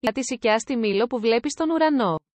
τη σικιά στη Μήλο που βλέπει στον ουρανό.